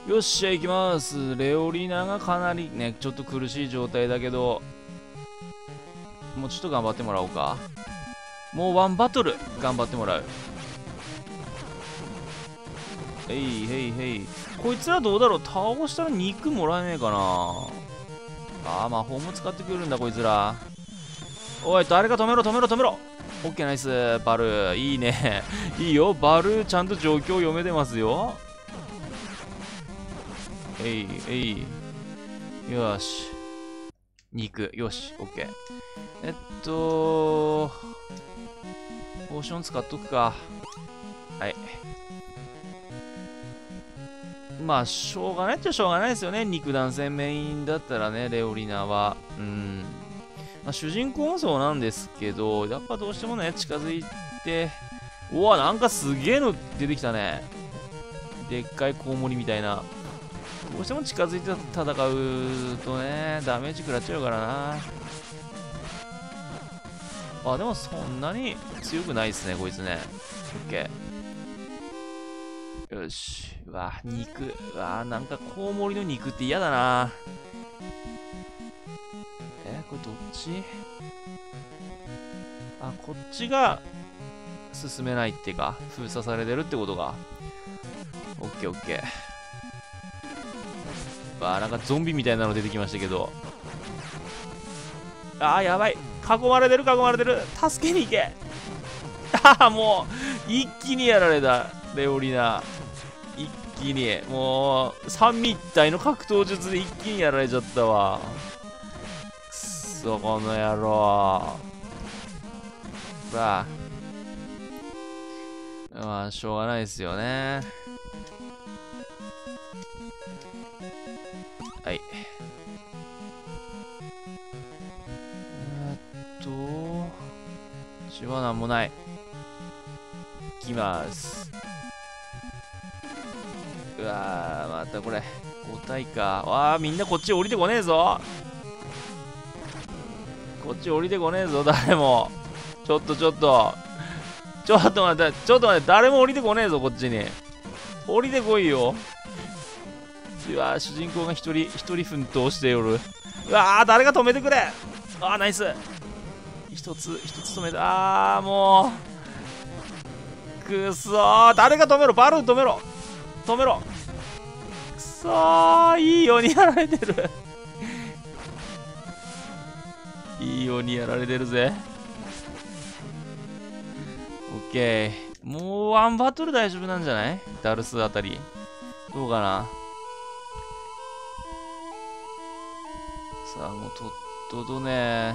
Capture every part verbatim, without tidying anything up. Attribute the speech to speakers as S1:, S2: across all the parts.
S1: よっしゃ、行きます。レオリナがかなりね、ちょっと苦しい状態だけど、もうちょっと頑張ってもらおうか。もうワンバトル頑張ってもらう。へいへいへい。こいつらどうだろう、倒したら肉もらえねえかな。あー、魔法も使ってくるんだこいつら。おい、誰か止めろ止めろ止めろ。オッケー、ナイス。バルいいね。いいよバル、ちゃんと状況読めてますよ。えいえい。よし、肉、よし、オッケー。えっとポーション使っとくか。はい。まあしょうがないっちゃしょうがないですよね。肉弾戦メインだったらね、レオリナは。うん、まあ、主人公もそうなんですけど、やっぱどうしてもね、近づいて、うわ、なんかすげえの出てきたね。でっかいコウモリみたいな。どうしても近づいて戦うとね、ダメージ食らっちゃうからな。あ、でもそんなに強くないですね、こいつね。オッケー。よし。うわ、肉。うわ、なんかコウモリの肉って嫌だな。え、これどっち？あ、こっちが進めないってか、封鎖されてるってことか。オッケーオッケー。わあ、なんかゾンビみたいなの出てきましたけど。あー、やばい。囲まれてる、囲まれてる。助けに行け。ああ、もう、一気にやられた。レオリナ。一気に。もう、三位一体の格闘術で一気にやられちゃったわ。くそ、この野郎。さあ。まあ、しょうがないですよね。はい。えーっと、血はなんもない。いきます。うわー、またこれ、ご体か。わー、みんなこっち降りてこねえぞ。こっち降りてこねえぞ、誰も。ちょっとちょっと。ちょっと待って、ちょっと待って、誰も降りてこねえぞ、こっちに。降りてこいよ。うわー、主人公が一人、一人奮闘しておる。うわー、誰が止めてくれ。あー、ナイス。一つ、一つ止めた。あー、もう。くそー、誰が止めろ。バルーン止めろ。止めろ。くそー、いいようにやられてる。いいようにやられてるぜ。オッケー。もうワンバトル大丈夫なんじゃない？ダルスあたり。どうかな。さあ、もうとっととね、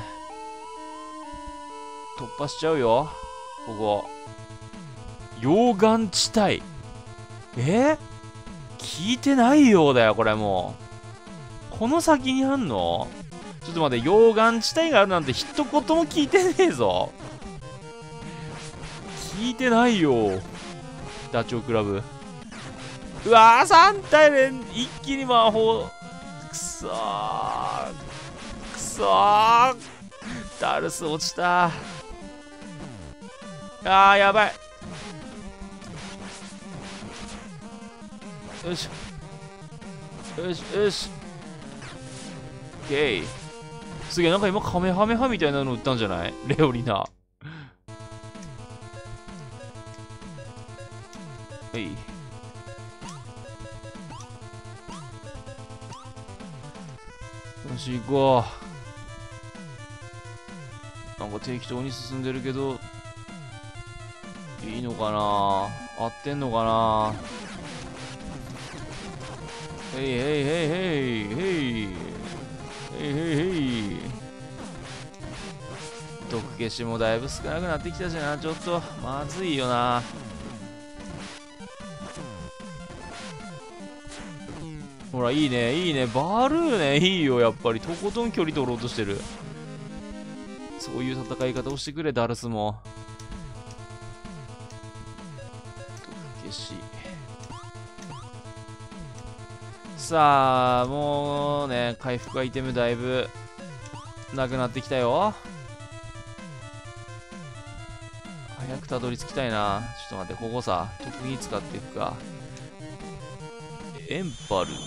S1: 突破しちゃうよ。ここ。溶岩地帯。え？聞いてないようだよ、これもう。この先にあんの？ちょっと待って、溶岩地帯があるなんて一言も聞いてねえぞ。聞いてないよ。ダチョウ倶楽部。うわー、さん体連一気に魔法。くそー。くそー。ダルス落ちた。あー、やばい。よし。よし、よし。オッケー。すげえ、なんか今カメハメハみたいなの撃ったんじゃない？レオリナ。はい。よし、行こう。なんか適当に進んでるけど、いいのかな？合ってんのかな？へいへいへいへいへいへいへいへい。毒消しもだいぶ少なくなってきたしな。ちょっとまずいよな。ほら、いいねいいね。バルーね、いいよ。やっぱりとことん距離取ろうとしてる。そういう戦い方をしてくれ、ダルスも。毒消し。さあ、もうね、回復アイテムだいぶなくなってきたよ。早くたどり着きたいな。ちょっと待って、ここさ、特技使っていくか。 エンパル。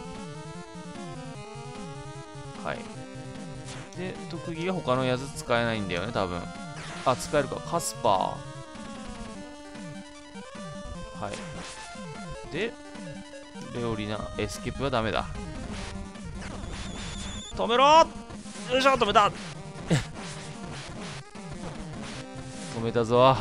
S1: はい。で、特技が他のやつ使えないんだよね、多分。あ、使えるか。カスパー。はい。で、レオリナ、エスケープはダメだ。止めろー。よいしょ、止めた止めたぞ。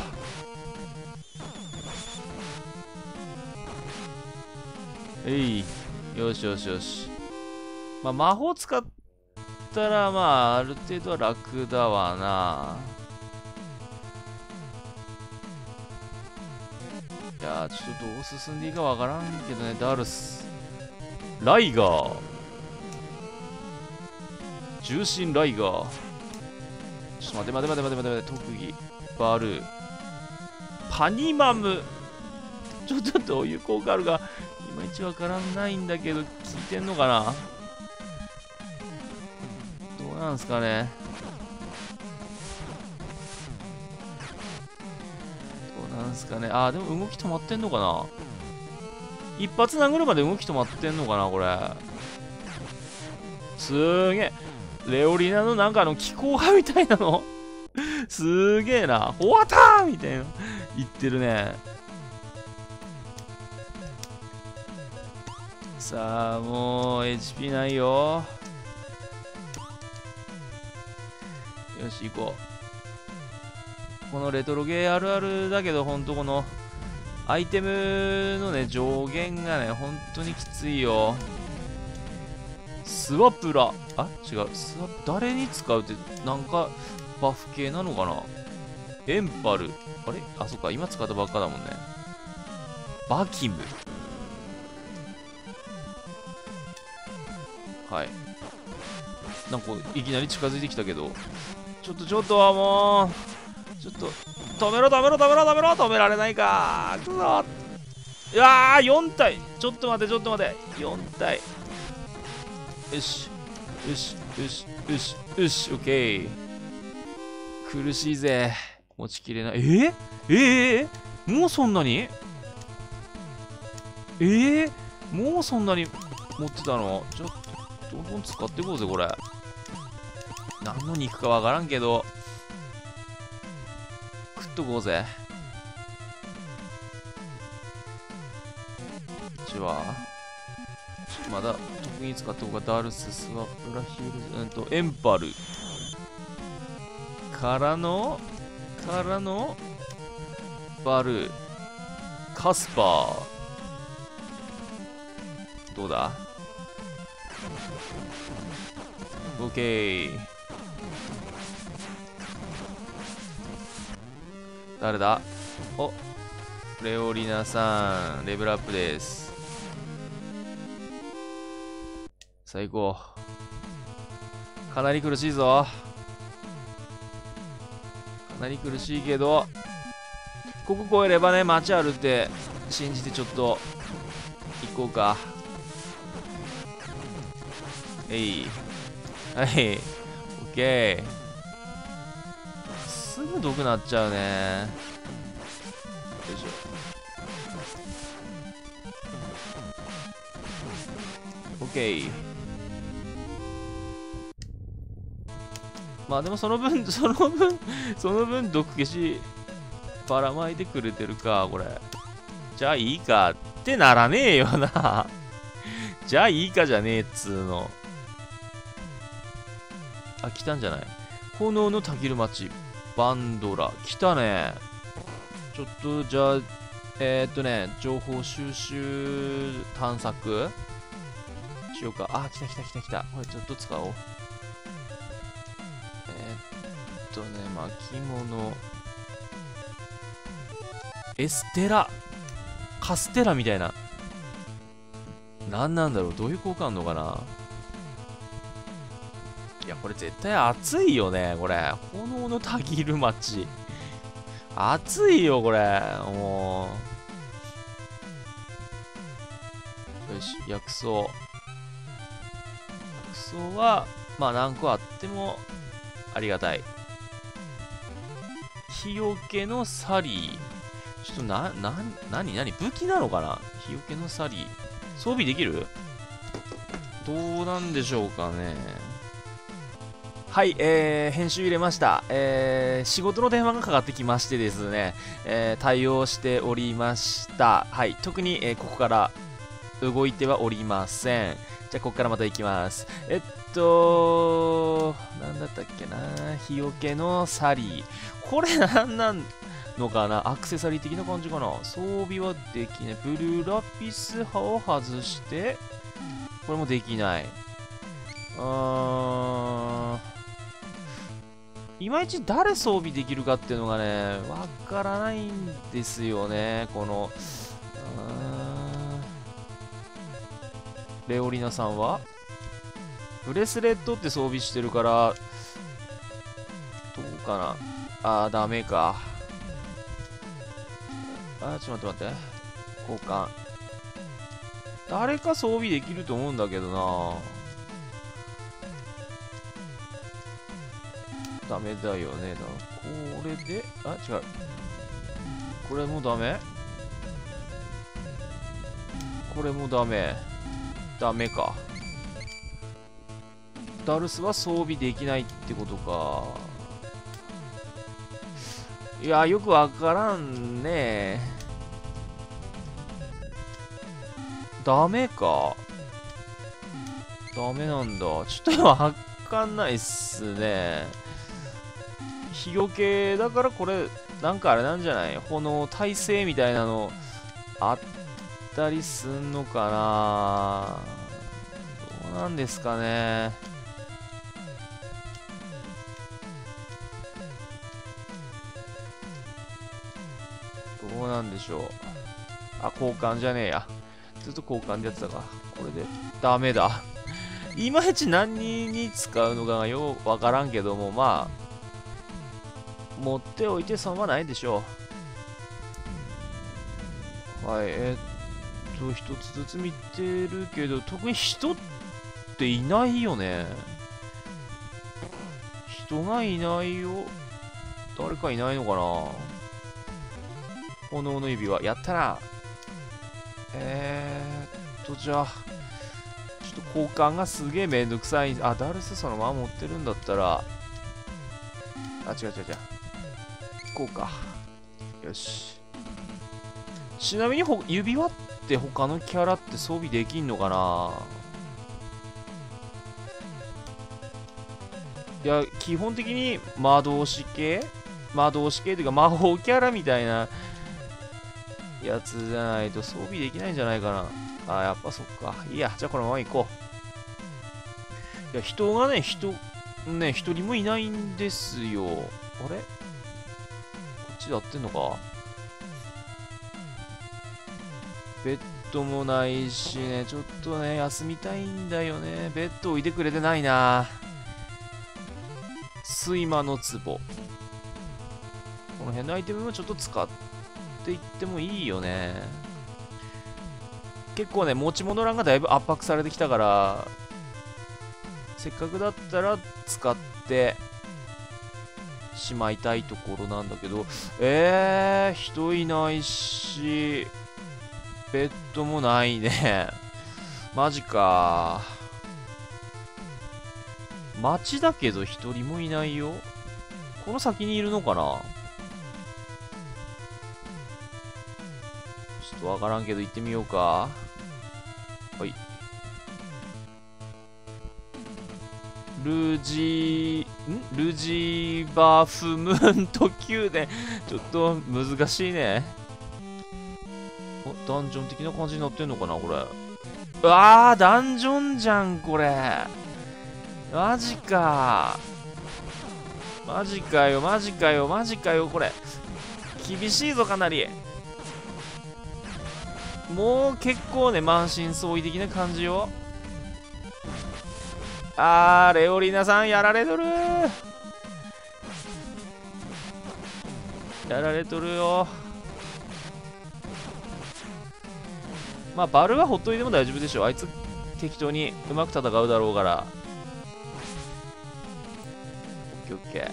S1: えい。よしよしよし。まあ、魔法使ったら、まあ、ある程度は楽だわな。いやー、ちょっとどう進んでいいかわからんけどね、ダルス。ライガー。重心ライガー。ちょっと待て待て待て待て待て待て、特技。バルー。パニマム。ちょっとどういう効果あるか、いまいちわからないんだけど、効いてんのかな。どうなんすかね。どうなんすかね。あー、でも動き止まってんのかな。一発殴るまで動き止まってんのかな、これ。すーげえ。レオリナのなんかあの気候派みたいなのすーげえな。終わったーみたいな言ってるね。さあ、もう エイチピー ないよ。よし、行こう。このレトロゲーあるあるだけど、ほんとこのアイテムのね、上限がね、ほんとにきついよ。スワプラ。あ、違う。スワプ、誰に使うって、なんか、バフ系なのかな。エンパル。あれあ、そっか。今使ったばっかだもんね。バキム。はい。なんか、いきなり近づいてきたけど。ちょっと、ちょっとはもう、ちょっと、止めろ、止めろ、止めろ、止めろ、止められないかー。くそ。いやー、よん体。ちょっと待って、ちょっと待って。よん体。よし。よし、よし、よし、よし、オッケー。苦しいぜ。持ちきれない。えー、えー、えー、もうそんなにえー、もうそんなに持ってたの。ちょっと、どんどん使っていこうぜ、これ。何の肉かわからんけど、食っとこうぜ。こっちは、まだ特に使っておくか。ダルス、スワプラヒール、うんと、エンパル。からの、からの、バル、カスパー。どうだ？オッケー。誰だ？お、レオリナさん、レベルアップです。最高。かなり苦しいぞ。かなり苦しいけど、ここ越えればね、街あるって信じてちょっと行こうか。えい。はい。オッケー。すぐ毒なっちゃうね。よいしょ。オッケー。まあでもその分、その分、その分毒消しばらまいてくれてるか、これ。じゃあいいかってならねえよな。じゃあいいかじゃねえっつーの。あ、来たんじゃない？炎のたぎる街、バンドラ。来たね。ちょっと、じゃあ、えー、っとね、情報収集探索しようか。あ、来た来た来た来た。これちょっと使おう。えー、っとね、巻物。エステラ。カステラみたいな。何なんだろう？どういう効果あんのかな？いや、これ絶対熱いよね、これ。炎のたぎる街。熱いよ、これ。もう。よし、薬草。薬草は、まあ何個あってもありがたい。日よけのサリー。ちょっとな、な、なになに武器なのかな？日よけのサリー。 装備できる？どうなんでしょうかね。はい、えー、編集入れました。えー、仕事の電話がかかってきましてですね、えー、対応しておりました。はい、特に、えー、ここから動いてはおりません。じゃあ、ここからまた行きます。えっと、なんだったっけな、日よけのサリー。これなんなんのかな、アクセサリー的な感じかな。装備はできない。ブルーラピス刃を外して、これもできない。うーん。いまいち誰装備できるかっていうのがね、わからないんですよね。この、レオリナさんはブレスレットって装備してるから、どうかな。あー、ダメか。あー、ちょっと待って待って。交換。誰か装備できると思うんだけどな。ダメだよね。だこれで、あ、違う。これもダメ？これもダメ。ダメか。ダルスは装備できないってことか。いや、よくわからんね。ダメか。ダメなんだ。ちょっとわかんないっすね。日よけだからこれ、なんかあれなんじゃない？炎耐性みたいなのあったりすんのかな。どうなんですかね。どうなんでしょう。あ、交換じゃねえや。ずっと交換でやってたか。これで。ダメだ。いまいち何に使うのかがようわからんけども、まあ、持っておいて損はないでしょう。はい、えー、っと、一つずつ見てるけど、特に人っていないよね。人がいないよ。誰かいないのかな。炎の指輪、やったな。えーっと、じゃあ、ちょっと交換がすげえめんどくさい。あ、ダルスそのまま持ってるんだったら、あ、違う違う違う。こうか。よし。ちなみにほ指輪って他のキャラって装備できんのかな。いや、基本的に魔導士系魔導士系というか魔法キャラみたいなやつじゃないと装備できないんじゃないかな。あ、やっぱそっか。いいや、じゃあこのまま行こう。いや、人がね、人、ね、一人もいないんですよ。あれこっちで合ってんのか。ベッドもないしね、ちょっとね、休みたいんだよね。ベッド置いてくれてないな。睡魔の壺。この辺のアイテムもちょっと使っていってもいいよね。結構ね、持ち物欄がだいぶ圧迫されてきたから、せっかくだったら使ってしまいたいところなんだけど、えー、人いないし、ベッドもないね。マジか。街だけど一人もいないよ。この先にいるのかな。ちょっとわからんけど行ってみようか。はい。ルジー、んルジーバフムーン特急で、ちょっと難しいね。お、ダンジョン的な感じになってんのかな、これ。うわー、ダンジョンじゃん、これ。マジか。マジかよ、マジかよ、マジかよ、これ。厳しいぞ、かなり。もう結構ね、満身創痍的な感じよ。あー、レオリナさんやられとるー。やられとるよ。まあ、バルはほっといても大丈夫でしょ。あいつ適当にうまく戦うだろうから。オッケーオッケー。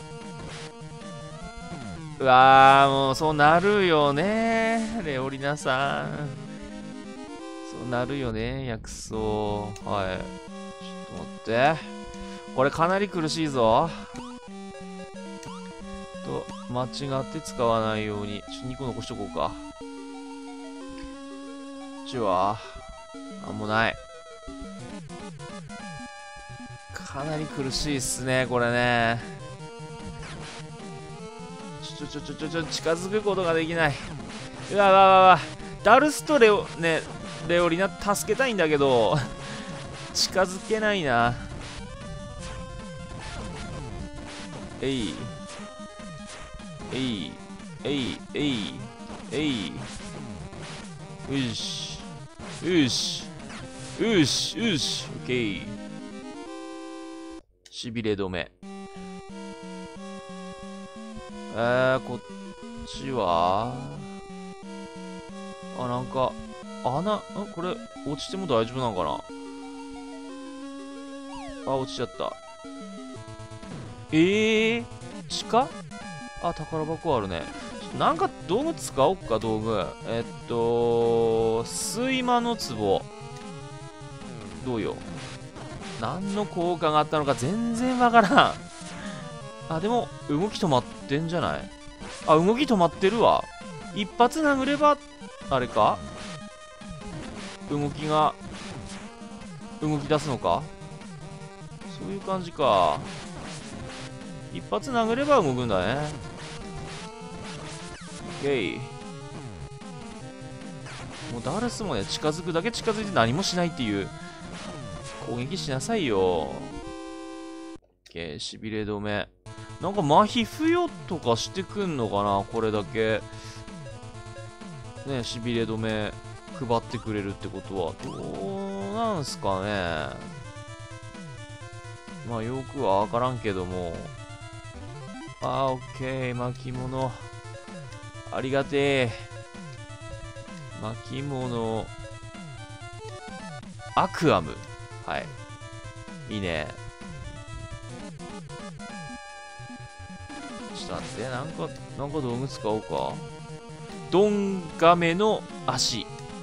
S1: うわー、もうそうなるよね。レオリナさん。 そうなるよね、薬草。はい。ちょっと待って。これかなり苦しいぞ。と、間違って使わないように。ちょっとにこ残しとこうか。こっちは、なんもない。かなり苦しいっすね、これね。ちょちょちょちょちょ、近づくことができない。うわうわうわうわ。ダルスとレオ、ね、レオリナ助けたいんだけど、近づけないな。えい。えい。えい。えい。えい。よし。よし。よし。よし。オッケー。しびれ止め。えー、こっちはあ、なんか、穴、んこれ、落ちても大丈夫なのかな。あ、落ちちゃった。えー、地下あ、宝箱あるね。なんか道具使おっか、道具。えっと、睡魔の壺。どうよ。何の効果があったのか全然わからん。あ、でも、動き止まってんじゃない？あ、動き止まってるわ。一発殴れば、あれか？動きが、動き出すのか？そういう感じか。一発殴れば動くんだね。オッケー。もうダルスもね、近づくだけ近づいて何もしないっていう。攻撃しなさいよ。オッケー、しびれ止め。なんか麻痺付与とかしてくんのかな、これだけ。ね、しびれ止め配ってくれるってことは。どうなんすかね。まあよくはわからんけども。あー、オッケー、巻物。ありがてえ。巻物。アクアム。はい。いいね。ちょっと待って、なんか、なんか道具使おうか。ドンガメの足。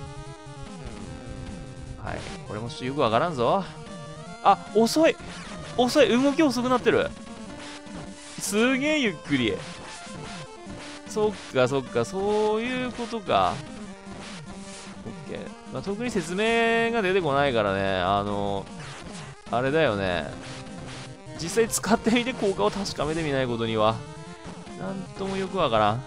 S1: はい。これもちょっとよくわからんぞ。あ、遅い遅い動き遅くなってる。すげえゆっくり。そっかそっか、そういうことか。オッケー。まあ、特に説明が出てこないからね、あの、あれだよね。実際使ってみて効果を確かめてみないことには、なんともよくわからん。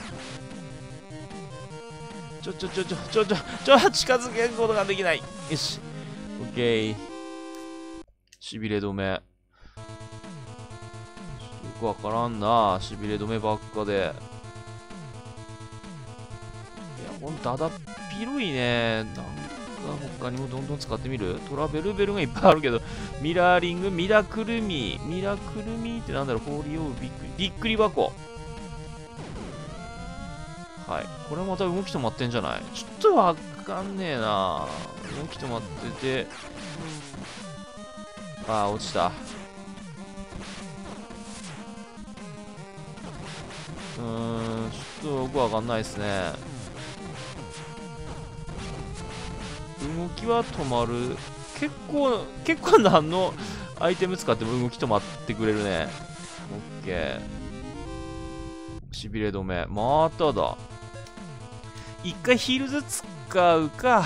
S1: ちょちょちょちょちょちょちょ近づけることができない。よし。オッケー。しびれ止め。よくわからんな。しびれ止めばっかで。いや、ほんとだだっ広いね。なんか他にもどんどん使ってみる。トラベルベルがいっぱいあるけど、ミラーリング、ミラクルミー。ミラクルミーってなんだろう。ホーリーオブびっくり。びっくり箱。はい。これまた動き止まってんじゃない？ちょっとわかんねえな。動き止まってて。ああ、落ちた。うーん、ちょっとよくわかんないですね。動きは止まる。結構、結構何のアイテム使っても動き止まってくれるね。オッケー。しびれ止め。まただ。一回ヒールズ使うか。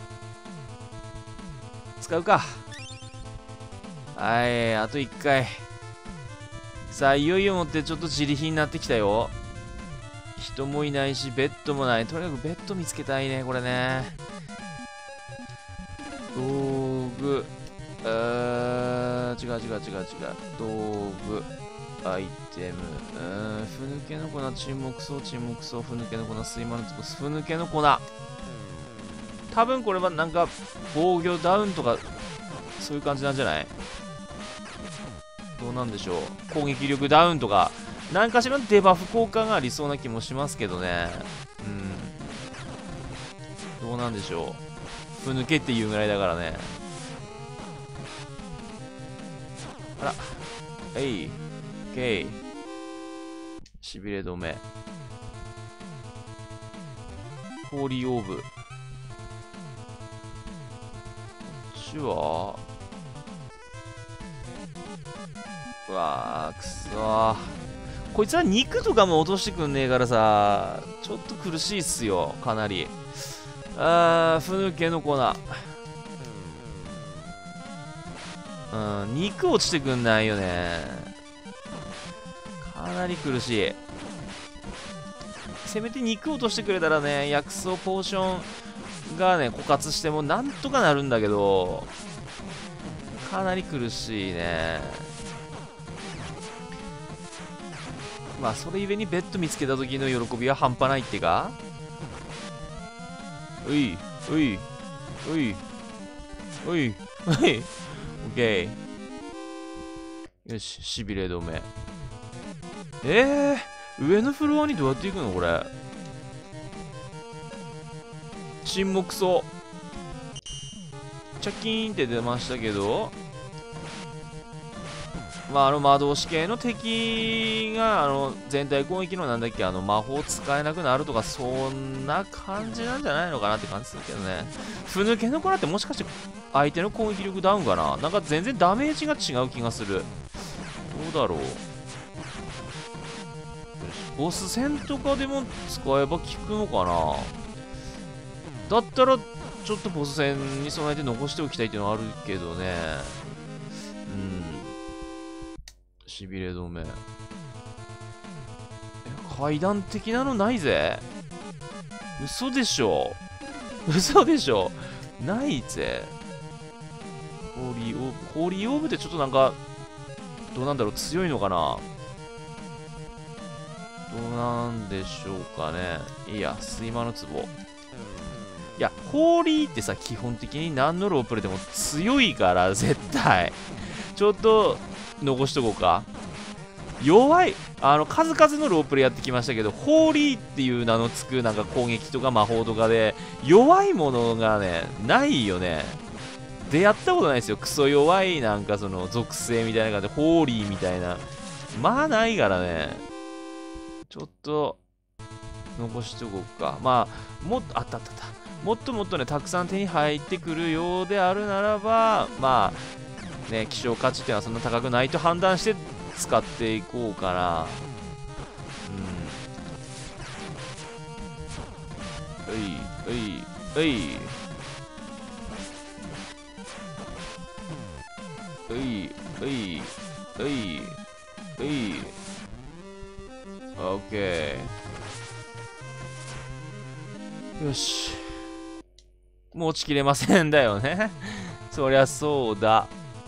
S1: 使うか。はい、あと一回。さあ、いよいよもってちょっと自利品になってきたよ。人もいないし、ベッドもない。とにかくベッド見つけたいね、これね。道具。えー、違う違う違う違う。道具。アイテム。うーん、ふぬけの粉、沈黙層、沈黙層、ふぬけの粉、睡魔のつぼ、ふぬけの粉。多分これはなんか、防御ダウンとか、そういう感じなんじゃない？どうなんでしょう。攻撃力ダウンとか、何かしらのデバフ効果がありそうな気もしますけどね。うん。どうなんでしょう。ふぬけっていうぐらいだからね。あら。えい。オッケー。しびれ止め。ホーリーオーブ。 ちはうわーくそー、こいつは肉とかも落としてくんねえからさ、ちょっと苦しいっすよ、かなり。あー、ふぬけの粉。うん、肉落ちてくんないよね。かなり苦しい。せめて肉落としてくれたらね、薬草ポーションがね、枯渇してもなんとかなるんだけど、かなり苦しいね。まあ、それゆえにベッド見つけた時の喜びは半端ないってか。うい、うい、うい、うい、うい、オッケー。よし、しびれ止め。えー、上のフロアにどうやって行くのこれ。沈黙そう。チャキーンって出ましたけど、まあ、あの魔導士系の敵があの全体攻撃のなんだっけ、あの魔法使えなくなるとか、そんな感じなんじゃないのかなって感じするけどね。ふぬけの子ってもしかして相手の攻撃力ダウンかな。なんか全然ダメージが違う気がする。どうだろう。ボス戦とかでも使えば効くのかな。だったらちょっとボス戦に備えて残しておきたいっていうのはあるけどね。うん、しびれ止め。階段的なのないぜ。嘘でしょ。嘘でしょ。ないぜ。ホーリーオーブ、ホーリーオーブってちょっとなんかどうなんだろう、強いのかな。どうなんでしょうかね。いや、睡魔の壺。いや、ホーリーってさ、基本的に何のロープレでも強いから、絶対。ちょっと、残しとこうか。弱い、あの、数々のロープレやってきましたけど、ホーリーっていう名のつく、なんか攻撃とか魔法とかで、弱いものがね、ないよね。出会ったことないですよ。クソ弱い、なんかその、属性みたいな感じで、ホーリーみたいな。まあ、ないからね。ちょっと、残しておこうか。まあ、もっと、あったあったあった。もっともっとね、たくさん手に入ってくるようであるならば、まあ、ね、希少価値っていうのはそんな高くないと判断して使っていこうかな。うん。うい、うい、うい。うい、うい、うい、うい。オッケー。よし。もう落ちきれませんだよね。そりゃそうだ。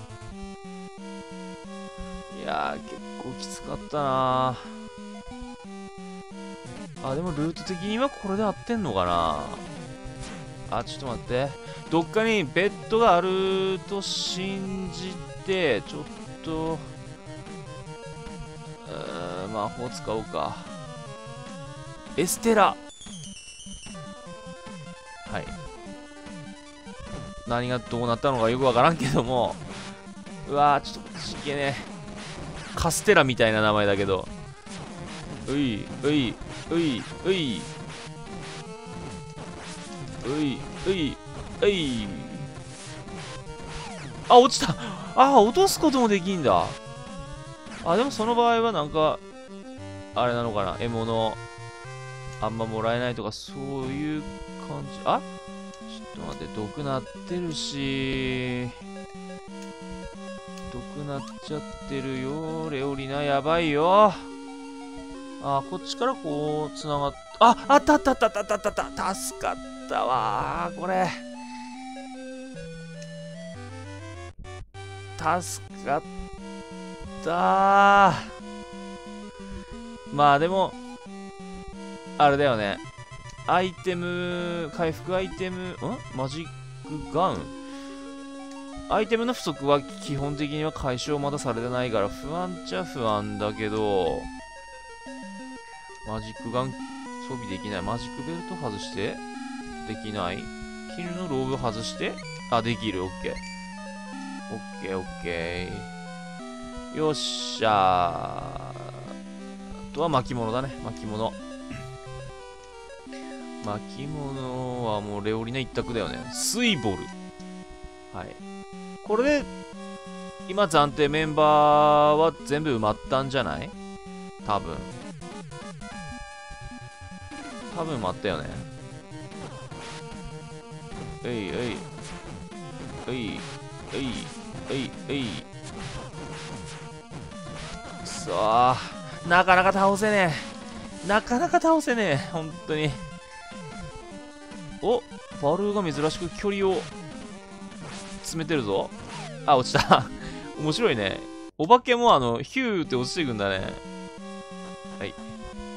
S1: いやー、結構きつかったなー。あ、でもルート的にはこれで合ってんのかな。あ、ちょっと待って。どっかにベッドがあると信じて、ちょっと、うーん、魔法使おうか。エステラ。はい。何がどうなったのかよくわからんけども。うわー、ちょっとちげね。カステラみたいな名前だけど。うい、うい、うい、うい。うい、うい、うい。あ、落ちた。あ、落とすこともできんだ。あ、でもその場合はなんか、あれなのかな。獲物、あんまもらえないとか、そういう感じ。あ、ちょっと待って、毒なってるし。毒なっちゃってるよ。レオリナ、やばいよ。あ、こっちからこう、つながっ、あ、あったあったあったあったあったあった。助かったわー、これ。助かったー。まあでも、あれだよね。アイテム、回復アイテム、んマジックガンアイテムの不足は基本的には解消まだされてないから不安っちゃ不安だけど、マジックガン装備できない。マジックベルト外してできない。絹のローブ外してあ、できる。オッケー。オッケーオッケー。よっしゃー。あとは巻物だね。巻物。巻物はもうレオリナ一択だよね。スイボル。 はい。これで、今暫定メンバーは全部埋まったんじゃない？多分。多分埋まったよね。えいえい。えいえいえいえい。くそー。なかなか倒せねえ。なかなか倒せねえ。本当に。お、バルーが珍しく距離を詰めてるぞ。あ、落ちた。面白いね。お化けもあの、ヒューって落ちていくんだね。はい。こ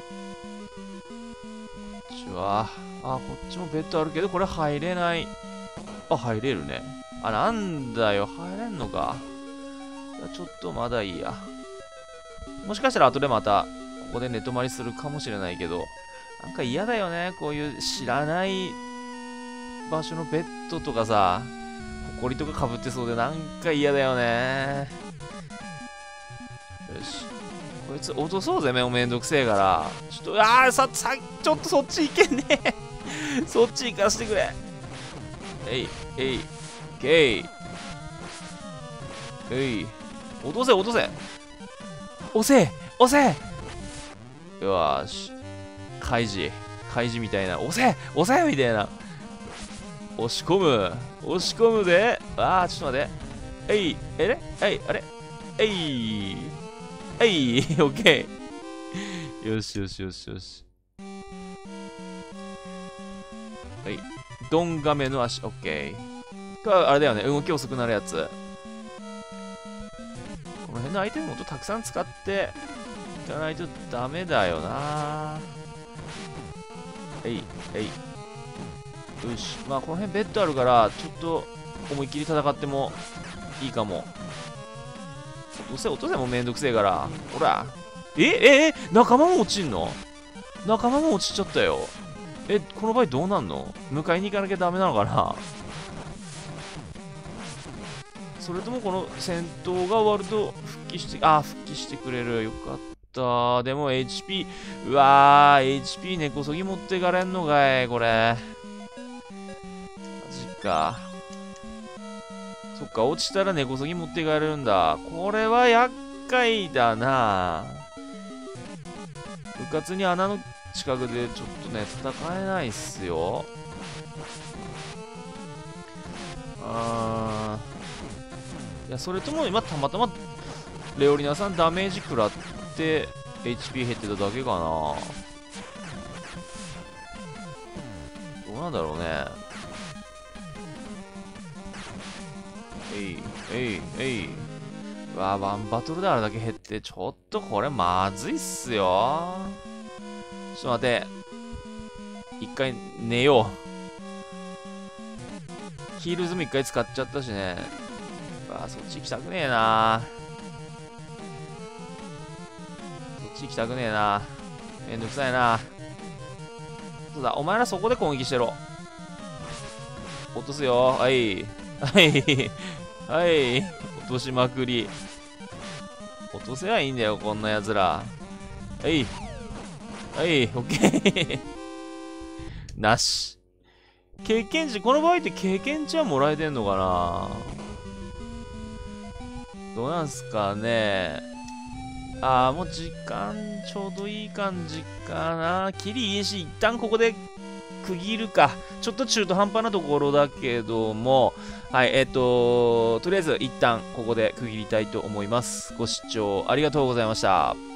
S1: っちは。あ、こっちもベッドあるけど、これ入れない。あ、入れるね。あ、なんだよ。入れんのか。ちょっとまだいいや。もしかしたら後でまた、ここで寝泊まりするかもしれないけど、なんか嫌だよね。こういう知らない場所のベッドとかさ、ホコリとか被ってそうでなんか嫌だよね。よし。こいつ落とそうぜ、もうめんどくせえから。ちょっと、あー、さ、さ、ちょっとそっち行けんねそっち行かしてくれ。えい、えい、けい。えい。落とせ、落とせ。押せ押せ。よーし。カイジ。カイジみたいな。押せ押せみたいな。押し込む。押し込むで。あー、ちょっと待って。えい。えれえい。あれえい。えい。オッケー。よしよしよしよし。はい。ドンガメの足。オッケー。これあれだよね。動き遅くなるやつ。この辺のアイテムもっとたくさん使っていかないとダメだよな。えい。えい。よし。まあ、この辺ベッドあるから、ちょっと思いっきり戦ってもいいかも。落とせ、落とせもうめんどくせえから。ほら。えええ仲間も落ちんの？仲間も落ちちゃったよ。え、この場合どうなんの？迎えに行かなきゃダメなのかな？それともこの戦闘が終わると復帰して、あ、復帰してくれる。よかった。でも エイチピー、うわー、エイチピー 根こそぎ持っていかれんのかい、これ。マジか。そっか、落ちたら根こそぎ持っていかれるんだ。これは厄介だな。部活に穴の近くでちょっとね、戦えないっすよ。あー。いや、それとも今たまたまレオリナさんダメージ食らって エイチピー 減ってただけかな。どうなんだろうね。えい、えい、えい。うわ、ワンバトルであれだけ減って、ちょっとこれまずいっすよ。ちょっと待って。一回寝よう。ヒールズも一回使っちゃったしね。うわ、そっち行きたくねえな。そっち行きたくねえな。めんどくさいな。そうだ、お前らそこで攻撃してろ。落とすよ。はい。はい。はい。落としまくり。落とせばいいんだよ、こんな奴ら。はい。はい、オッケー。なし。経験値、この場合って経験値はもらえてんのかな？どうなんすかね。あー、もう時間ちょうどいい感じかな。キリいいし、一旦ここで区切るか。ちょっと中途半端なところだけども、はい、えっと、とりあえず一旦ここで区切りたいと思います。ご視聴ありがとうございました。